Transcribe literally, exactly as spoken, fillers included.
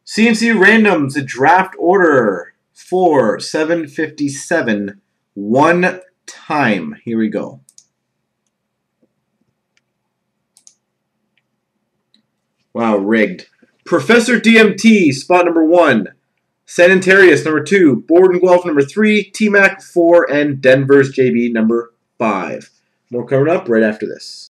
C and C randoms, a draft order for seven fifty-seven, one time. Here we go. Wow, rigged. Professor D M T, spot number one. Sanitarius, number two. Borden Guelph, number three. T-Mac, four. And Denver's J B, number five. More coming up right after this.